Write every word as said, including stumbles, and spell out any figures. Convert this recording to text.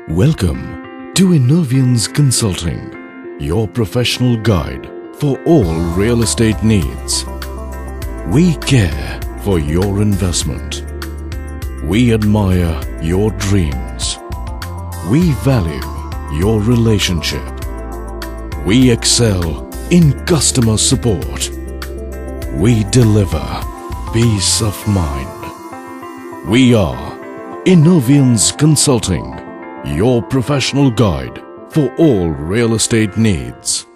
Welcome to Innovians Consulting, your professional guide for all real estate needs. We care for your investment. We admire your dreams. We value your relationship. We excel in customer support. We deliver peace of mind. We are Innovians Consulting, your professional guide for all real estate needs.